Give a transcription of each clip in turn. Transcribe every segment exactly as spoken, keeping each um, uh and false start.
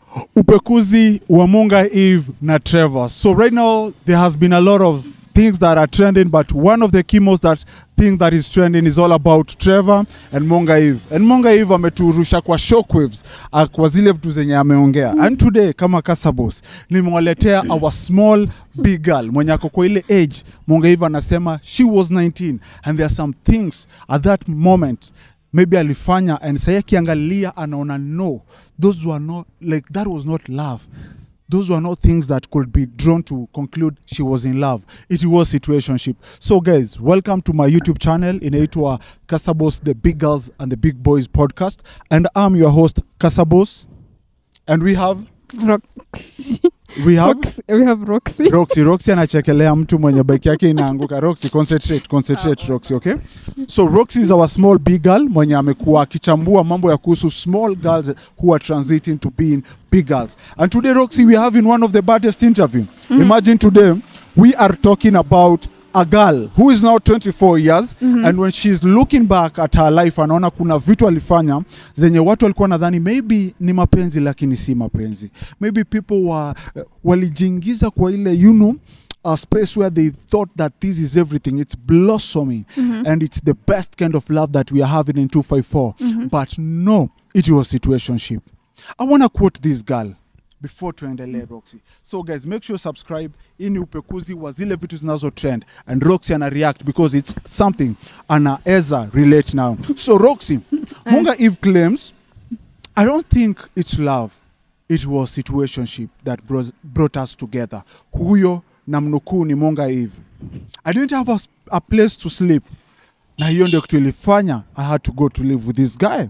upekuzi wa Monga Eve na Trevor. So right now there has been a lot of things that are trending, but one of the key most that thing that is trending is all about Trevor and Monga Eve. And Monga Eve ameturusha kwa shockwaves uh, kwa zile vitu zenye ameongea. And today kama Kasabos nimewaletea our small big girl mwenye ako kwa ile age. Monga Eve anasema she was nineteen and there are some things at that moment maybe alifanya and saya kiangalia anaona no, those were not like that was not love. Those were not things that could be drawn to conclude she was in love. It was situationship. So guys, welcome to my YouTube channel inaitwa Kasabos, the Big Girls and the Big Boys podcast. And I'm your host, Kasabos. And we have... Roxy. We have... Roxy. We have Roxy. Roxy. Roxy anachekelea mtu mwenye bike yake inaanguka. Roxy, concentrate, concentrate Roxy, okay? So Roxy is our small big girl mwenye amekuwa akichambua mambo ya kuhusu small girls who are transiting to being big girls. And today, Roxy, we are having one of the baddest interview. Mm-hmm. Imagine today, we are talking about a girl who is now twenty-four years, mm-hmm. and when she's looking back at her life, anaona kuna vitu alifanya zenye watu walikuwa nadhani maybe ni mapenzi lakini si mapenzi. Maybe people were uh, walijingiza kwa ile, you know, a space where they thought that this is everything. It's blossoming, mm-hmm. and it's the best kind of love that we are having in two five four. Mm-hmm. But no, it was situationship. I want to quote this girl before tuendelee, Roxy. So guys, make sure subscribe. Ini upekuzi wa zile vitu zinazo trend. And Roxy ana react because it's something anaeza relate now. So Roxy, Monga Eve claims, I don't think it's love. It was situationship that brought, brought us together. Huyo na mnukuu ni Monga Eve. I didn't have a, a place to sleep. Na hiyo ndio kitu ilifanya I had to go to live with this guy.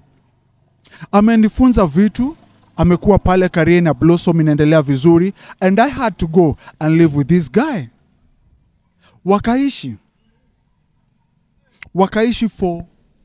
Amenifunza vitu, amekuwa pale career na blossom inaendelea vizuri, and I had to go and live with this guy. Wakaishi. Wakaishi for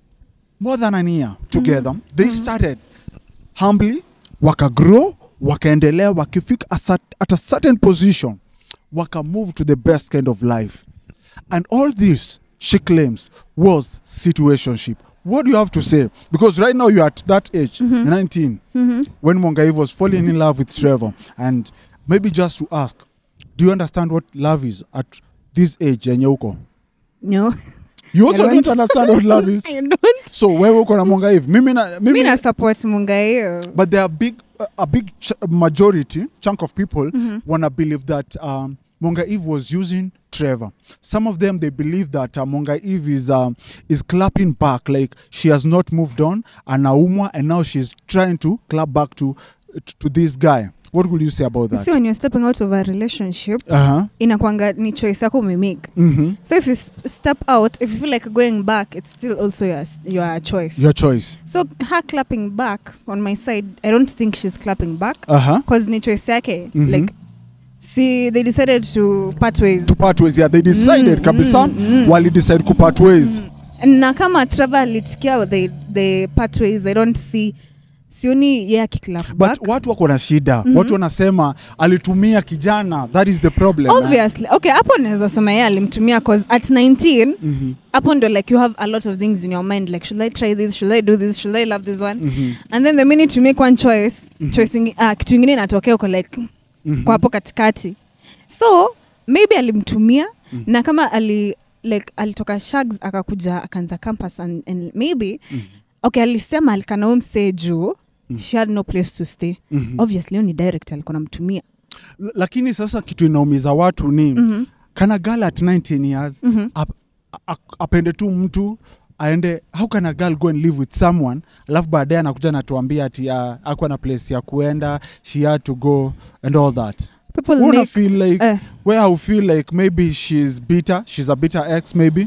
more than a year together. Mm-hmm. They started humbly, wakagrow, wakaendelea, wakifika at a certain position, waka move to the best kind of life. And all this, she claims, was situationship. What do you have to say? Because right now you're at that age, mm-hmm. nineteen, mm-hmm. when Monga Eve was falling in love with Trevor. And maybe just to ask, do you understand what love is at this age, Nyeuko? No. You also don't. don't understand what love is? I don't. So where uko na Monga Eve? Mimi na mimi na support Monga Eve. But there are big uh, a big ch majority chunk of people mm-hmm. wanna believe that um, Monga Eve was using Trevor. Some of them, they believe that uh, Monga Eve is um, is clapping back, like she has not moved on, and Naumwa, and now she's trying to clap back to to this guy. What would you say about that? See, when you're stepping out of a relationship, uh-huh. inakwanga ni choice yako umemake. Mm-hmm. So if you step out, if you feel like going back, it's still also your, your choice. Your choice. So her clapping back, on my side, I don't think she's clapping back. Uh-huh. Because ni choice yake. Mm-hmm. Like, see, they decided to part ways. To part ways, yeah. They decided, mm, kabisa, mm, mm. wali decide ku part ways. Mm. Na kama Trevor litikia they, they part ways, I don't see, sioni yeye akiklap back. But watu wako na shida. Mm-hmm. Watu wanasema alitumia kijana. That is the problem. Obviously. Eh? Okay, hapo naweza sema yeye alimtumia cause at nineteen, mm-hmm. hapo ndo like you have a lot of things in your mind. Like, should I try this? Should I do this? Should I love this one? Mm-hmm. And then the minute you make one choice, mm-hmm. choice ingi, uh, kitu ingine inatokea uko like, mm-hmm. kwa hapo katikati. So, maybe alimtumia, mm-hmm. na kama ali, like, alitoka Shags akakuja akaanza campus and, and maybe, mm-hmm. okay, alisema alikana umse juu, mm-hmm. she had no place to stay. Mm-hmm. Obviously, yoni direct alikona mtumia. L lakini sasa kitu inaumiza watu ni, mm-hmm. kana girl at nineteen years, mm-hmm. ap ap apende tu mtu, aende, how can a girl go and live with someone, alafu baadaye anakuja natuambia ati uh, hakuwa na place ya kuenda, she had to go and all that. People wanna make, feel like, uh, where I feel like maybe she's bitter, she's a bitter ex maybe?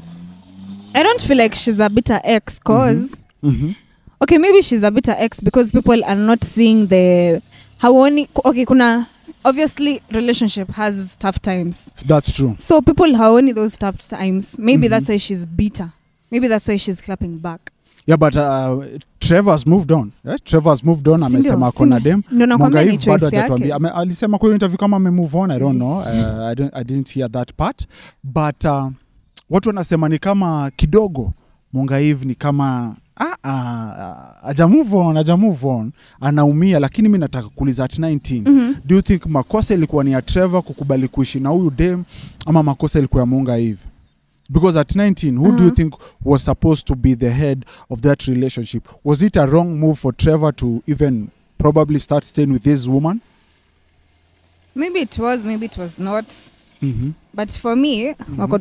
I don't feel like she's a bitter ex cause, mm-hmm. Mm-hmm. okay, maybe she's a bitter ex because people are not seeing the, haoni, okay, kuna, obviously relationship has tough times. That's true. So people haoni those tough times. Maybe mm-hmm. that's why she's bitter. Maybe that's why she's clapping back. Yeah, but uh, Trevor's moved on. Yeah? Trevor's moved on. Amesema kona dem. Monga Eve bado atatuambia. Alisema kwa interview kama ame move on. I don't know. Uh, I don't I didn't hear that part. But uh, watu wanasema ni kama kidogo Mungaiv ni kama ah ah aja move on aja move on anaumia, lakini mimi nataka kuuliza at nineteen mm-hmm. do you think makosa ilikuwa ni ya Trevor kukubali kuishi na huyu dem ama makosa ilikuwa ya Mungaiv? Because at nineteen, who uh-huh. do you think was supposed to be the head of that relationship? Was it a wrong move for Trevor to even probably start staying with this woman? Maybe it was, maybe it was not. Mm-hmm. But for me, mm-hmm. wako,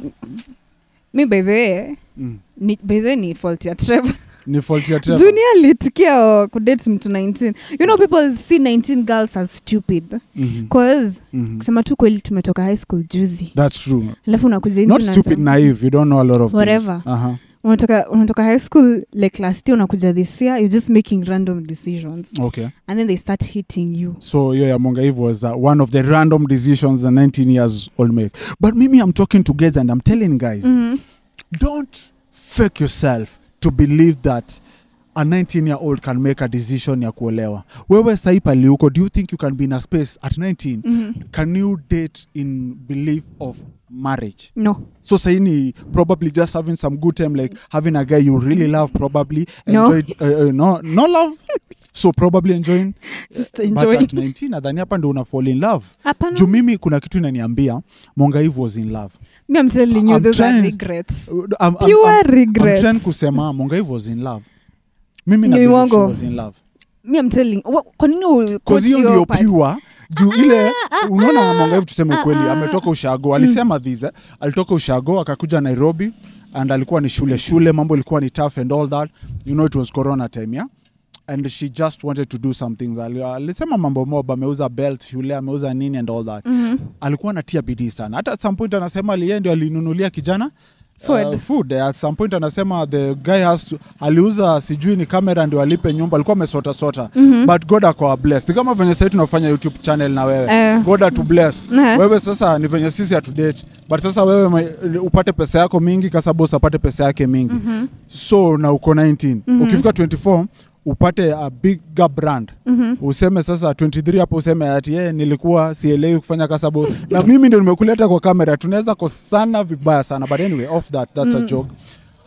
me by the way, mm. ni, by the way ni fault ya Trevor. Ni fault ya Trevor. Junior litikia kudate mtu nineteen. You know, people see nineteen girls as stupid. Mm-hmm. Cause mm-hmm. kusema tu kweli tumetoka high school juzi. That's true. Alafu unakuja not stupid, naive. You don't know a lot of whatever. things. Uh-huh. Unatoka unatoka high school like last year unakuja this year, you're just making random decisions. Okay. And then they start hitting you. So yeah, yeah Mungaiv was uh, one of the random decisions the nineteen years old make. But Mimi, I'm talking to guys and I'm telling guys, mm-hmm. don't fake yourself to believe that a nineteen year old can make a decision ya kuolewa. Wewe sahi pali uko, do you think you can be in a space at nineteen? Mm-hmm. Can you date in belief of marriage? No. So sahi ni probably just having some good time, like having a guy you really love, probably no. enjoy uh, uh, no no love. So probably enjoying. Just enjoying. But at nineteen nadhani hapa ndo una fall in love. Hapana. Juu mimi kuna kitu inaniambia Mungaiv was in love. Me, I'm telling you, I'm those trying, are regrets. I'm, I'm, Pure I'm, regrets. I'm trying kusema Mungaiv was in love. Mimi na believe she was in love. Me, I'm telling you. Kwa nini u Cause hiyo ndio pure. Juu ile unaona Mungaiv tuseme kweli ametoka ushago. Alisema these, alitoka ushago akakuja Nairobi and alikuwa ni shule shule, mambo ilikuwa ni tough and all that. You know it was corona time, yeah? And she just wanted to do some things. Alisema mambo moba, ameuza belt shule, ameuza nini and all that. Mm-hmm. Alikuwa anatia bidii sana. Hata at some point anasema aliye ndio alinunulia kijana food. Uh, food. At some point anasema the guy has to, aliuza sijui ni kamera ndio alipe nyumba, alikuwa amesota sota. Mm-hmm. But God akawa blessed. Kama venye sasa tunafanya YouTube channel na wewe. Uh. God to bless. Uh-huh. Wewe sasa ni venye sisi atu date. But sasa wewe upate pesa yako mingi, kasa boss apate pesa yake mingi. Mm-hmm. So na uko nineteen. Mm-hmm. Ukifika twenty-four upate a bigger brand. Mm-hmm. Useme sasa twenty-three hapo useme ati yeye nilikuwa sielewi kufanya kasabo na mimi ndio nimekuleta kwa kamera, tunaweza kosana vibaya sana, but anyway off that that's mm. a joke.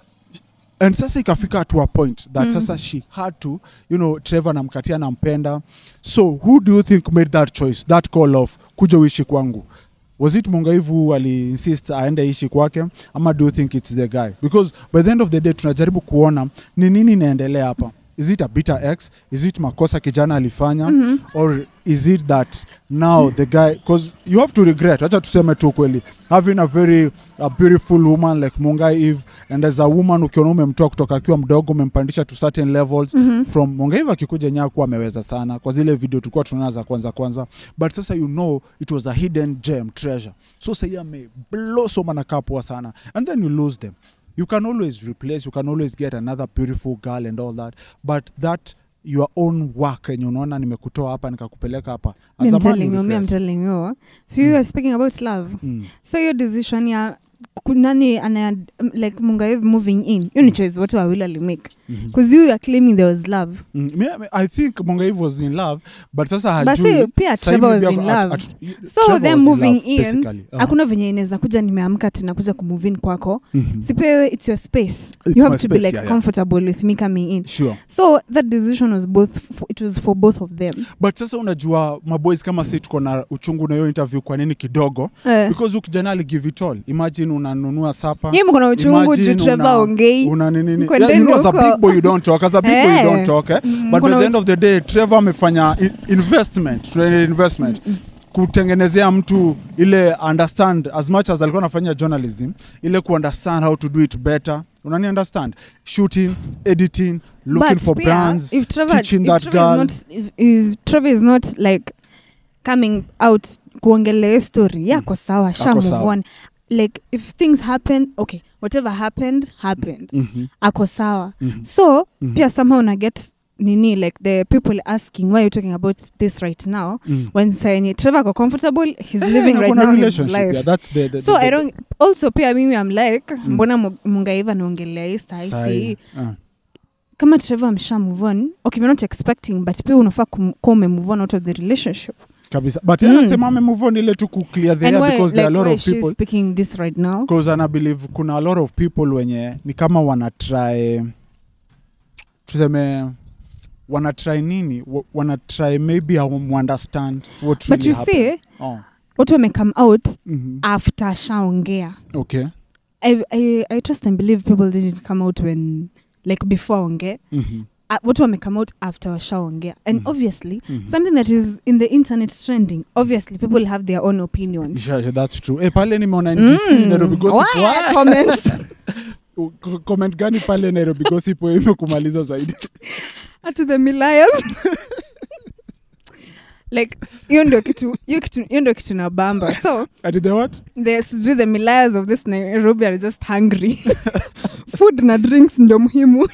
And sasa ikafika to a point that mm. sasa she had to, you know, Trevor namkatia nampenda. So who do you think made that choice, that call of kuja uishi kwangu? Was it Mungaiv ali insist aende ishi kwake, ama do you think it's the guy? Because by the end of the day tunajaribu kuona ni nini inaendelea hapa. Is it a bitter ex? Is it makosa kijana alifanya? Mm-hmm. Or is it that now the guy, because you have to regret, acha tuseme tu kweli, having a very a beautiful woman like Mungaiv, and as a woman ukiona umemtoa kutoka akiwa mdogo umempandisha to certain levels, mm-hmm. from Mungaiv akikuja nyaku ameweza sana kwa zile video tulikuwa tunaona za kwanza kwanza, but sasa you know it was a hidden gem treasure. So say ame blossom anakapwa sana, and then you lose them. You can always replace, you can always get another beautiful girl and all that, but that your own work and you unaona nimekutoa hapa nikakupeleka hapa. I'm telling you, me, I'm telling you. So you mm. are speaking about love. Mm. So your decision ya kunani ana like Mungaiv moving in, you mm. choice what wawili ali make. Because mm-hmm. you are claiming there was love. Mm. I think Mungaiv was in love, but sasa hajui. But see, pia Trevor was in love. At, at, so Trevor them moving in, in hakuna uh-huh. venye inaweza kuja nimeamka tena kuja kumove in kwako. Mm-hmm. Sipewe, it's your space. It's you have to space, be like yeah, comfortable yeah. with me coming in. Sure. So that decision was both, for, it was for both of them. But sasa unajua maboys kama sisi tuko na uchungu na hiyo interview kwa nini kidogo? Uh. Because ukijana ali give it all. Imagine unanunua sapa. Yeye mko na uchungu juu Trevor ongei. Una nini? Yeah, you know as a big boy you don't talk. As a big hey. boy you don't talk. Eh? Mm. But by the end of the day Trevor amefanya investment, trade investment. Mm. Kutengenezea mtu ile understand as much as alikuwa anafanya journalism, ile ku understand how to do it better. Unani understand? Shooting, editing, looking but for pia, brands, if Trevor, teaching if that Trevor girl. Is not, if, is, Trevor is not like coming out kuongelea story yako sawa, sha move on. Like if things happen, okay, whatever happened happened. Mm-hmm. Ako sawa. Mm-hmm. So mm-hmm. pia somehow una get nini like the people asking why are you talking about this right now mm. when saying Trevor go comfortable, he's yeah, living right now his life. Yeah, that's the, the, so the, the, I don't also pia mimi I'm like mbona mm. Mungaiv anaongelea hii saisi uh. kama Trevor amsha move on, okay we're not expecting, but pia unafaa kume move on out of the relationship. kabisa but mm. anasema ame move on ile tu ku clear the And air why, because like, there are a lot why of she's people speaking this right now because ana believe kuna a lot of people wenye ni kama wana try tuseme wana try nini wa- wana try maybe hawam understand what but really you happened. see Oh. watu wame come out Mhm. after shaongea Okay. I, I, I trust and believe people didn't come out when like before onge Mhm. uh, watu wame come out after washaongea and Mhm. obviously Mhm. something that is in the internet trending obviously people have their own opinions. Yeah, yeah, that's true. Eh, pale nimeona N G C Nairobi Gossip. Why? Wa- Comments. Ko- comment gani pale Nairobi Gossip wewe imekumaliza zaidi? Ati the Milayas. Like hiyo ndio kitu hiyo kitu hiyo ndio kitu na bamba. So Ati the what? the sijui the Milayas of this Nairobi are just hungry. Food na drinks ndio muhimu.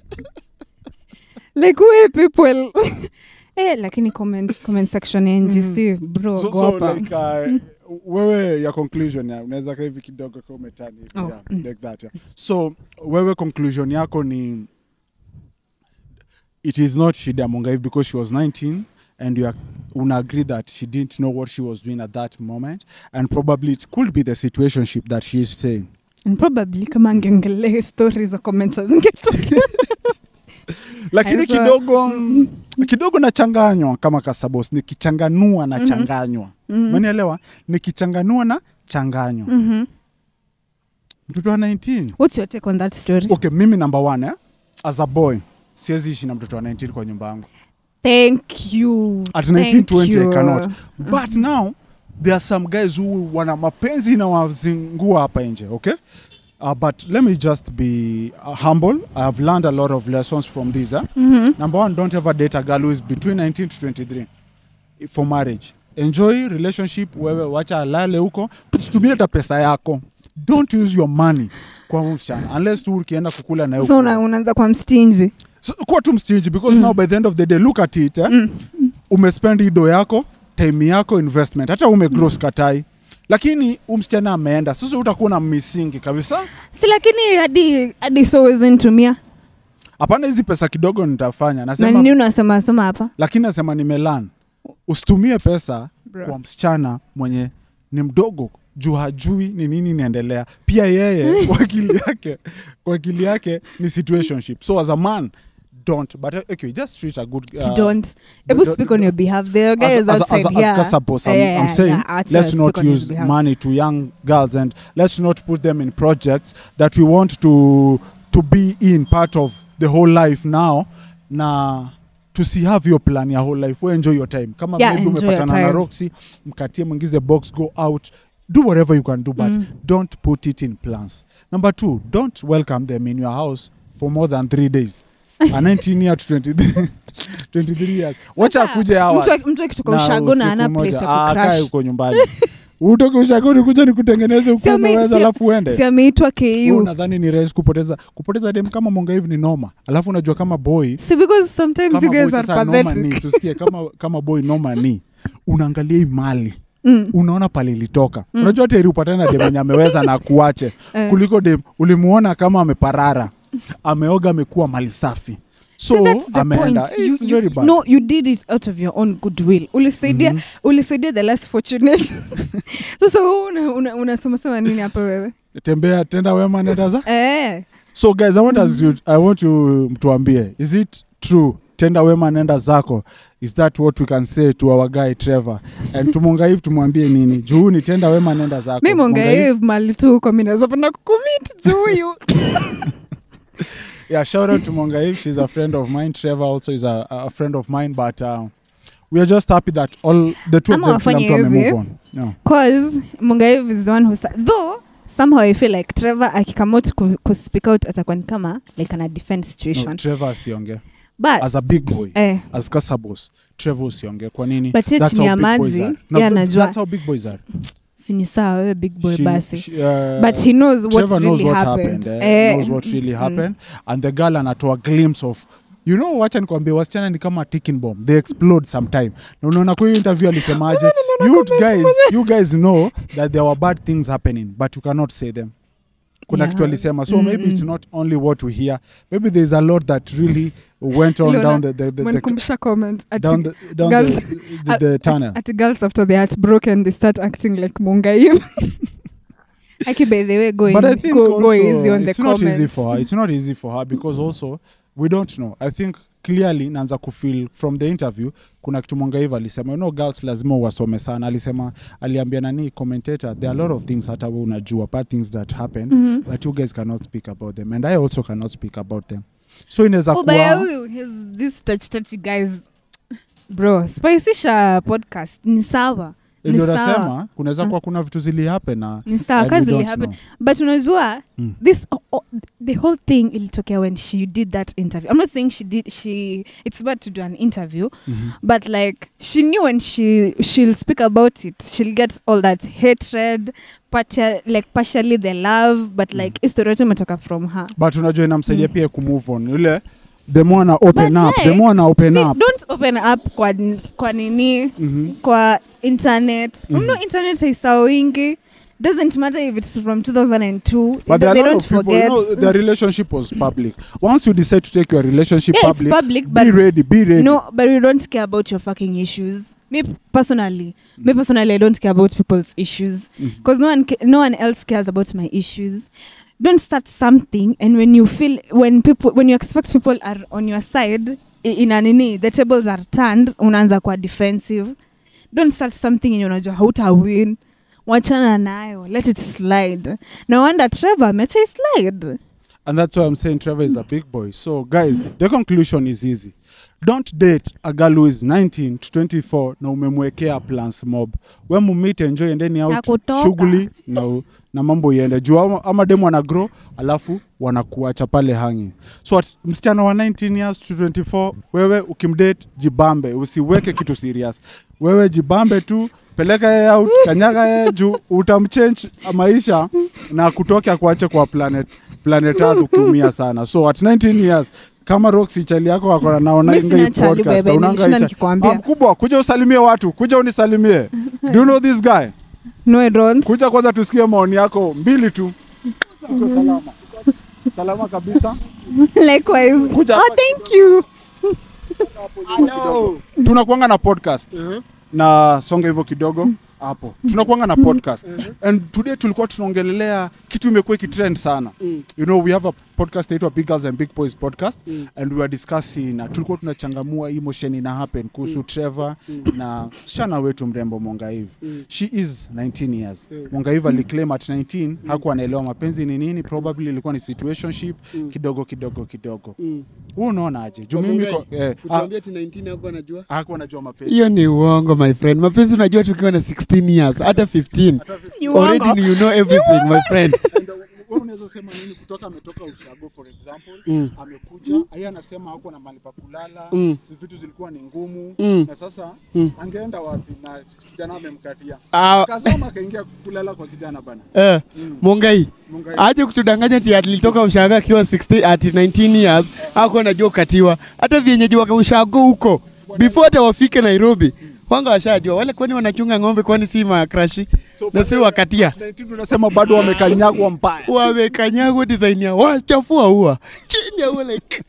Like we people eh lakini comment comment section ya N G C bro So, go so hapa. like uh, wewe ya conclusion ya unaweza ka hivi kidogo kama umetani hivi, Oh, yeah, mm. like that yeah. So wewe conclusion yako ni it is not Shida Mungaiv because she was nineteen and you are, una agree that she didn't know what she was doing at that moment and probably it could be the situationship that she is staying. And probably kama angeongelea stories za comments zingetokea. Lakini Haikuwa- kidogo kidogo nachanganywa kama Kasabos nikichanganua na changanywa. Mhm. Umenielewa? Nikichanganua na changanywa. Mhm. Mtoto wa nineteen. What's your take on that story? Okay, mimi number one eh? As a boy siwezi ishi na mtoto wa nineteen kwa nyumba yangu. Thank you. At nineteen twenty Thank I cannot. you. But now there are some guys who wana mapenzi na wazingua hapa nje, okay? Uh, but let me just be uh, humble. I have learned a lot of lessons from this. Eh? Mhm. Number one, don't ever date a girl who is between nineteen to twenty-three for marriage. Enjoy relationship, wewe wacha alale huko, usitumie hata pesa yako. Don't use your money kwa msichana unless tu ukienda kukula na So una- unaanza kwa mstinji. so, kwa tu mstinji because mm. now by the end of the day look at it eh? Mm. Umespend ido yako, time yako, investment, hata ume gross katai, lakini umsichana ameenda, sasa utakuwa na misingi kabisa. Si lakini hadi hadi so wezi tumia. Hapana, hizi pesa kidogo nitafanya, Na nasema nini unasema sema hapa? lakini nasema nimelan, usitumie pesa Bro. kwa msichana mwenye ni mdogo juu hajui ni nini inaendelea. Pia yeye kwa akili yake kwa akili yake ni situationship. So as a man don't, but okay, just treat a good uh, Don't. Ebu don't- speak on your behalf. The guy as, is as, outside as, here. as Kasabos, I'm, Yeah, I'm saying yeah, acha let's speak not on his use behalf. money to young girls and let's not put them in projects that we want to to be in part of the whole life now. Na to see have your plan your whole life, we enjoy your time. Kama Yeah, maybe enjoy your umepatana na time. Roxy, mkatie mwingize box, go out, do whatever you can do, but Mm. don't put it in plans. Number two, don't welcome them in your house for more than three days. A nineteen year to twenty-three, twenty-three years. Wacha Sasa, akuje hawa. mtu- Mtu akitoka ushago na ana place ya akae kucrash. huko nyumbani. Utoke ushagoni kuja nikutengeneze huko Si ame- umeweza si- alafu uende. Si ameitwa Wewe K U. unadhani ni rahisi kupoteza kupoteza dem kama Mongaiv ni noma. Alafu unajua kama boy Si because sometimes kama you boy guys are sasa noma pathetic. ni tusikie kama kama boy noma ni unaangalia hii mali. Mm. Unaona pale ilitoka. Mm. Unajua tayari upatana na dem mwenye ameweza na kuache. Eh. Kuliko dem ulimuona kama ameparara. Ameoga amekuwa mali safi. So See, that's the ameenda. point. It's You- very you- bad. No, you did it out of your own goodwill. Ulisaidia Mhm. ulisaidia the less fortunate. Sasa wewe una una unasema sema nini hapa wewe? Tembea tenda wema nenda za. Eh. So guys, I want us you, I want you mtuambie, is it true tenda wema nenda zako? Is that what we can say to our guy Trevor? And to Mongaiv tumwambie nini? Juu ni tenda wema nenda zako. Mimi Mongaiv mali tu huko mimi naweza penda kucommit juu huyu. Yeah, shout out to Mongaiv. She's a friend of mine. Trevor also is a, a friend of mine, but uh, we are just happy that all the two of Ama them kila wafanye mtu ame hivi. move on. Yeah. Cause Mongaiv is the one who sta- though somehow I feel like Trevor akikam out ku, ku speak out atakuwa ni kama like ana defend situation. No, Trevor sionge. But As a big boy, eh as Kasabos, Trevor usionge. Kwa nini? But yet That's chini how ya big boys maji, are. No, yeye but anajua. that's how big boys are. si ni sawa wewe big boy She- basi. she, uh, But he knows what Trevor knows really what happened. happened. Eh, Eh, knows what really mm. happened. And the girl anatoa glimpse of, you know, wacha nikwambie wasichana ni kama ticking bomb. They explode sometime. Na unaona kwa hiyo interview alisemaje, you guys, you guys know that there were bad things happening, but you cannot say them. kuna Yeah. kitu alisema so Mm, maybe mm. it's not only what we hear, maybe there's a lot that really went on Leona, down the, the, the, the Mwenikumbusha comment at down the down girls- the, the, the, the tunnel. At, at girls after they are broken, they start acting like Mungai. Aki, by the way, going But I think go, also go easy on the it's not comments. easy for her. It's not easy for her because also we don't know. I think clearly naanza kufeel from the interview kuna kitu Mongaiva alisema, you know, girls lazima wasome sana. Alisema, aliambia nani commentator, there are a lot of things hata wewe unajua, bad things that happen, Mhm. but you guys cannot speak about them, and I also cannot speak about them. So inaweza Oh, by kuwa huyu, he's this touch touchy guys. Bro, spicisha podcast ni sawa. Ni ndio sawa. nasema kunaweza kuwa kuna vitu zili happen na Ni sawa, and we kazi don't li happen. know. But unajua, Mm. this oh, oh, the whole thing ilitokea when she did that interview. I'm not saying she did she it's bad to do an interview, Mhm. but like she knew when she she'll speak about it, she'll get all that hatred, partia, like partially the love, but like history yote imetoka from her. But unajua inamsaidia Mm. pia kumove on. Ile the more na open But up, like, the more na open See, up. don't open up kwa kwa nini Mhm. kwa internet. Mhm. You know, internet haisawingi. Doesn't matter if it's from two thousand two. But they there are a they lot don't of people, forget. you know, their relationship was public. Once you decide to take your relationship Yeah, public, it's public, be but ready, be ready. no, but we don't care about your fucking issues. Me personally, me personally, I don't care about people's issues Mhm. because no one, ca- no one else cares about my issues. Don't start something, and when you feel, when people, when you expect people are on your side, i- in a nini, the tables are turned. Unaanza kwa defensive. Don't start something and unajua hauta win. Wachana nayo, let it slide. No wonder Trevor ameacha slide. And that's why I'm saying Trevor is a big boy. So, guys, the conclusion is easy. Don't date a girl who is nineteen to twenty-four na umemwekea plans mob. When mu meet, enjoy, and then Ya out kutoka. shughuli na, na mambo iende. Juu ama, ama demu wana grow, alafu wanakuacha pale hangi. So, at, msichana wa nineteen years to twenty-four, wewe ukimdate, jibambe. Usiweke kitu serious. Wewe jibambe tu, peleka yeye out, kanyaga yeye juu, utamchange maisha na kutoka kuache kwa planet planet Earth ukiumia sana. So at nineteen years, kama Roxy chali yako wako naona Mimi inga sina hii chali, podcast, bebe, unaanga nilishinda hii cha- nikikwambia. Ah, mkubwa, kuja usalimie watu, kuja unisalimie. Do you know this guy? No, I don't. Kuja kwanza tusikie maoni yako mbili tu. Uko salama. Salama kabisa. Likewise. Kuja Oh, hapa thank you. Hello. Tunakuanga na podcast. Uh-huh. Na songa hivyo kidogo hapo. Tunakuanga na podcast. And today tulikuwa tunaongelelea kitu imekuwa ikitrend sana. Mm. You know, we have a podcast inaitwa Big Girls and Big Boys podcast, Mm. and we were discussing na tulikuwa tunachangamua emotion ina happen kuhusu Trevor na msichana wetu mrembo Mongaiva. Mm. She is nineteen years. Mm. Mongaiva aliclaim at nineteen hakuwa anaelewa mapenzi ni nini, probably ilikuwa ni situationship Mm. kidogo kidogo kidogo. Mm. Wewe unaona aje? Juu Kwa mimi Mungai, ko- eh, kutuambia ati nineteen hakuwa anajua. ha- hakuwa anajua mapenzi. Hiyo ni uongo my friend. Mapenzi unajua tukiwa na sixteen years, hata fifteen. You Already you know everything my friend. And, uh, wewe unaweza sema nini kutoka ametoka ushago for example, Mm. amekuja yeye anasema hakuwa na mahali pa kulala, Mm. si vitu zilikuwa ni ngumu, Mm. na sasa Mm. angeenda wapi na kijana amemkatia. Ah, Kazama akaingia kulala kwa kijana bana. eh, Mm. Mungai. Mungai. Aje kutudanganya ati alitoka ushago akiwa sixteen ati nineteen years, hakuwa anajua ukatiwa. Hata vienyeji wa ushago huko before hata wafike Nairobi. Wanga washajua wale, kwani wanachunga ng'ombe, kwani si makrashi na si wakatia nineteen unasema bado wamekanyagwa mbaya. wamekanyagwa design ya wachafua ua chini ya ua like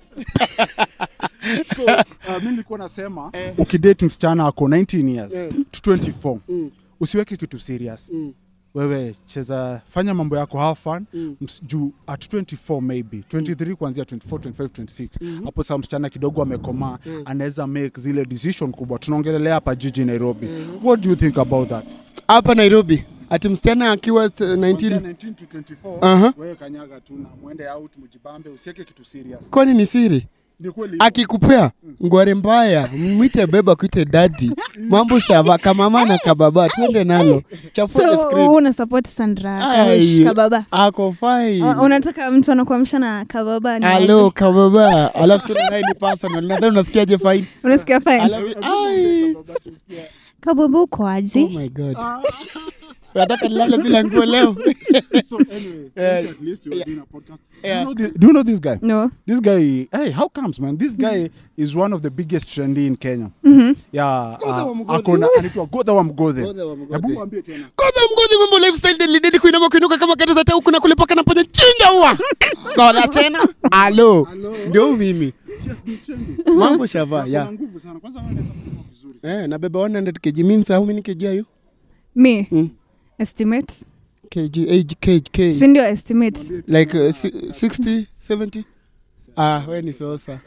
So uh, mimi nilikuwa nasema ukidate msichana ako nineteen years Eh. to twenty-four, Mm. usiweke kitu serious. Mm. Wewe cheza, fanya mambo yako, have fun. Mm. Ms- juu at twenty-four maybe twenty-three kuanzia twenty-four, twenty-five, twenty-six hapo saa msichana kidogo amekomaa, anaweza make zile decision kubwa. Tunaongelelea hapa jiji Nairobi. What do you think about that? hapa Nairobi ati msichana akiwa t- nineteen. Kuanzia nineteen to twenty-four, Aha. wewe kanyaga tu na muende out mjibambe, usiweke kitu serious. Kwani ni siri? Ni kweli. Akikupea ngware mbaya, mwite beba, kuite daddy, mambo shava kamama na kababa, twende nalo chafua the So screen. una support Sandra Ai, Kawish kababa. ako fine. Uh, unataka mtu anakuamsha na kababa ni Hello aje? kababa, alafu tuna naye ni personal. Nadhani unasikiaje fine? Unasikia fine? Alafu ai, Kababa uko aje? oh my god. Unataka nilale bila nguo leo? So anyway, Yeah. at least you are Yeah. doing a podcast. Yeah. Do, you know this, do you know this guy? No. This guy, hey, how comes, man? This guy is one of the biggest trendy in Kenya. Yeah, Godha wa uh, Mgodhe. akona anaitwa Godha wa Mgodhe. Godha wa Mgodhe. Hebu mwambie tena. Godha Mgodhe, mambo lifestyle daily daily, kuinama kuinuka kama kete za tau, kuna kulipa kana panya chinga huwa. Godha tena. Alo. Ndio mimi. Yes, been trendy. Mambo shava, Kuna yeah. nguvu sana. Kwanza wewe unaweza kuwa vizuri sana. Eh, nabeba one hundred kilograms. Means how many kg are you? Me. Mm. Estimate. Kg, age, kg. Si ndio estimate. Like uh, si- sixty, seventy? Ah, wewe ni sosa.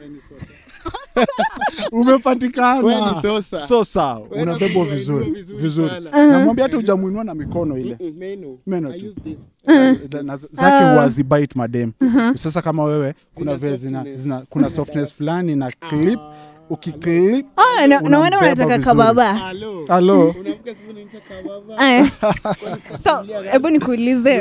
Umepatikana. Wewe ni sosa. Sosa, Wewe unabebwa ni vizuri. vizuri Vizuri. sana. Namwambia hata hujamuinua na mikono ile. Mm, meno. Meno I tu. use this. Na- na- zake wazi bite madem. Sasa kama wewe kuna Zina vile zina, softness. zina kuna softness fulani na clip ukiclip Oh, na na wana unambeba wanataka vizuri. kababa. Alo. Hello. Unaamka simu unataka baba. Aya. So, hebu nikuulize.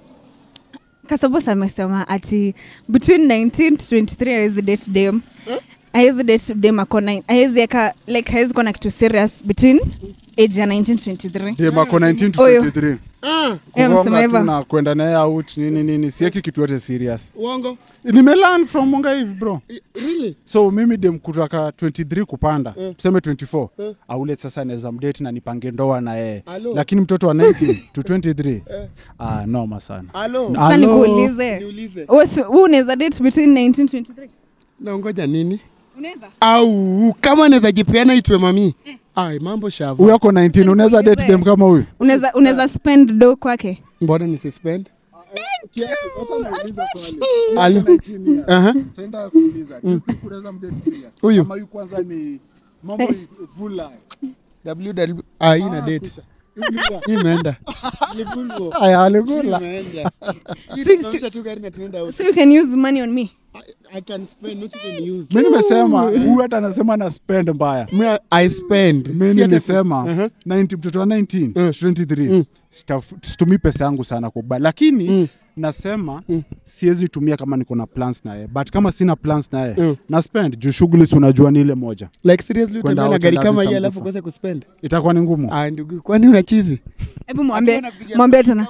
Kasabos amesema ati between nineteen to twenty-three hawezi date dem. Hawezi date dem ako nine. Hawezi eka like hawezi kuwa na kitu serious between age ya nineteen to twenty-three. Dem ako nineteen to Oyo. twenty-three. Ah, Eh, msema Kugonga tu hivyo. na kwenda naye out nini nini, sieki kitu yote serious. uongo. Nimelearn from Munga hivi bro. I- Really? So mimi dem kutoka twenty-three kupanda Mm. tuseme twenty-four Mm. aule sasa naweza mdate na nipange ndoa na yeye, Alo. lakini mtoto wa nineteen to twenty-three Eh. ah, noma sana. Alo. Na- Sasa Hello. nikuulize. Niulize. Wewe si- wewe unaweza date between nineteen to twenty-three? Naongoja nini? Unaweza? Au kama naweza jipeana itwe mami. Ai, mambo shavu. Huyu ako nineteen, unaweza date dem kama huyu? Unaweza unaweza spend do kwake. Mbona nisispend? Kiasi, hata nauliza swali. Alo. nineteen years. Aha. Sasa kuuliza, do you think unaweza mdate serious? Huyu. Kama huyu kwanza ni mambo ni full lie. W W ah, hii na date. Hii imeenda. Nilikuwa. Aya, alikula. Imeenda. Si- Sisi tu gari na tunaenda out. So you can use money on me. I- I can spend, not even use. Mimi nimesema huyu hata anasema na spend mbaya. Me, I spend. Mimi Si hata- nilisema Aha. nineteen mtoto wa nineteen Mm. twenty-three Mm. sitaf- situmii pesa yangu sana kubwa, lakini Mm. nasema siwezi tumia kama niko na plans naye, but kama sina plans naye Mm. na spend juu shughuli si unajua ni ile moja, Like seriously Kwenda utembea na out gari and kama have hii some alafu kufa. ukose kuspend. itakuwa ni ngumu. Ah, ndugu, kwani una chizi? Hebu mwambie mwambie tena.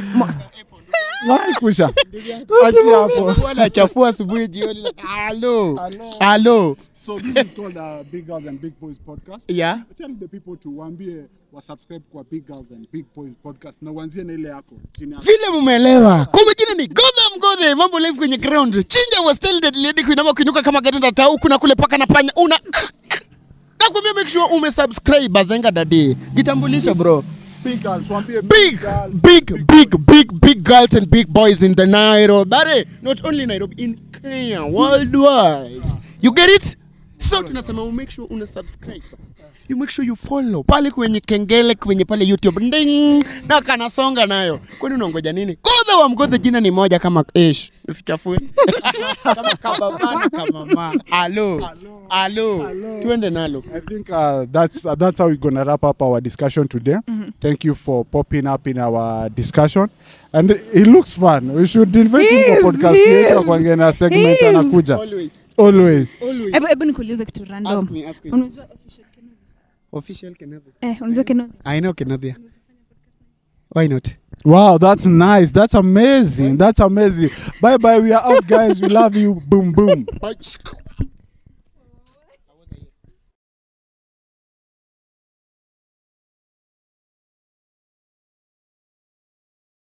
Ai, kusha achi hapo. Wala chafua asubuhi jioni like hello. Hello. So this is called uh, Big Girls and Big Boys podcast. Yeah. Tell the people to waambie wa subscribe kwa Big Girls and Big Boys podcast na uanzie na ile yako chini yako. Vile mumeelewa. Kwa majina ni Godha Mgodhe, mambo live kwenye ground. Chinja was still dead lady kuinama kuinuka kama gari na tau, kuna kule paka na panya. Una nakwambia make sure umesubscribe Bazenga Daddy. Jitambulisha bro. Big Girls, waambie Big, girls. big, big, big, big girls and big boys in the Nairobi. But not only Nairobi, in Kenya, worldwide. You get it? So tunasema you make sure una subscribe. You make sure you follow. Pale kwenye kengele kwenye pale YouTube. Nding! Na kanasonga nayo. Kwani unaongoja nini? Godha wa Mgodhe jina ni moja kama ish. Usichafue. Kama kababana kama mama. Alo. Alo. Tuende nalo. I think uh, that's uh, that's how we're gonna wrap up our discussion today. Mm-hmm. Thank you for popping up in our discussion, and it looks fun. We should invite him Yes, for podcast yes. yetu kwa ngena segment Yes. anakuja Always. always. Always. Hebu hebu nikuulize kitu random. Ask me, ask me. Unajua official Kenobi? Official Kenobi. Eh, unajua Kenobi? I know Kenobi. Why not? Wow, that's nice. That's amazing. That's amazing. Bye bye. We are out, guys. We love you. Boom boom. Bye.